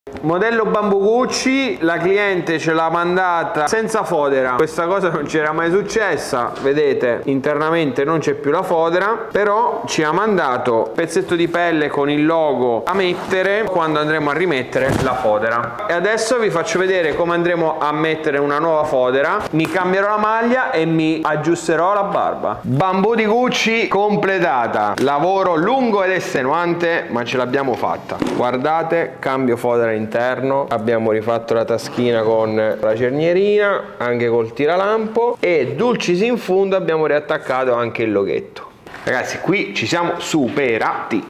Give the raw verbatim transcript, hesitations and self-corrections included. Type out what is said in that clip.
Modello Bamboo Gucci, la cliente ce l'ha mandata senza fodera. Questa cosa non ci era mai successa, vedete internamente non c'è più la fodera, però ci ha mandato un pezzetto di pelle con il logo a mettere quando andremo a rimettere la fodera. E adesso vi faccio vedere come andremo a mettere una nuova fodera, mi cambierò la maglia e mi aggiusterò la barba. Bamboo di Gucci completata, lavoro lungo ed estenuante ma ce l'abbiamo fatta. Guardate, cambio fodera interna interno, abbiamo rifatto la taschina con la cernierina, anche col tiralampo, e dulcis in fundo abbiamo riattaccato anche il loghetto. Ragazzi, qui ci siamo superati.